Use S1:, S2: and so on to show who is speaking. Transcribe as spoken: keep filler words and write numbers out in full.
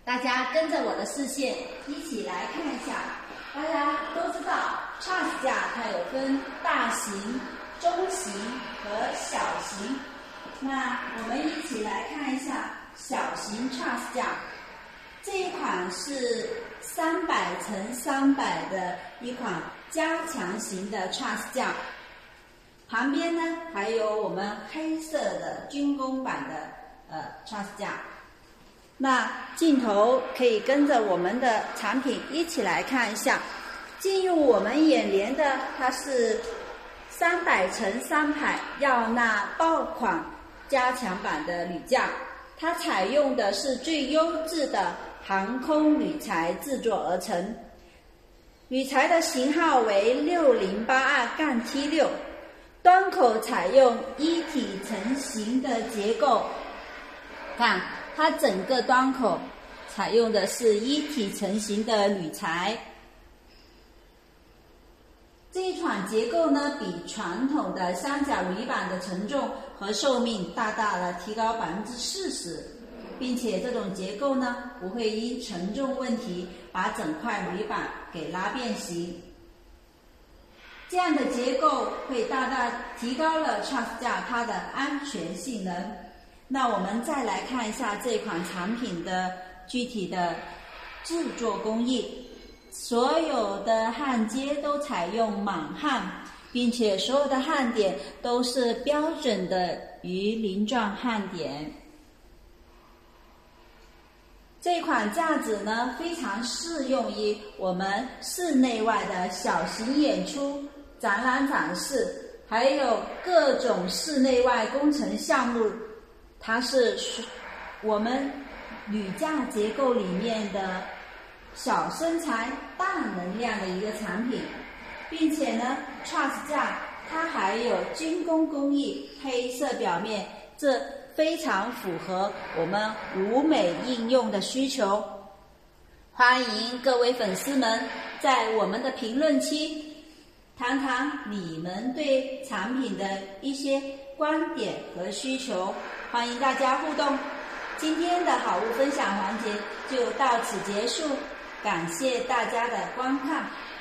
S1: 大家跟着我的视线一起来看一下。大家都知道 Charles 架它有分大型、中型和小型。那我们一起来看一下小型 Charles 架。这一款是三百乘三百的一款加强型的 Charles 架。旁边呢还有我们黑色的军工版的呃 Charles 架。那镜头可以跟着我们的产品一起来看一下。进入我们眼帘的它是三百乘三百耀纳爆款加强版的铝架，它采用的是最优质的航空铝材制作而成，铝材的型号为六零八二 T 六， 端口采用一体成型的结构。看它整个端口采用的是一体成型的铝材。这一款结构呢，比传统的三角铝板的承重和寿命大大的提高百分之四十，并且这种结构呢，不会因承重问题把整块铝板给拉变形。这样的结构会大大提高了 Charles 架它的安全性能。那我们再来看一下这款产品的具体的制作工艺。所有的焊接都采用锰焊，并且所有的焊点都是标准的鱼鳞状焊点。这款架子呢，非常适用于我们室内外的小型演出、展览展示，还有各种室内外工程项目。它是我们铝架结构里面的小身材大能量的一个产品，并且呢 Charles 架它还有军工工艺黑色表面，这非常符合我们舞美应用的需求。欢迎各位粉丝们在我们的评论区谈谈你们对产品的一些观点和需求，欢迎大家互动。今天的好物分享环节就到此结束，感谢大家的观看。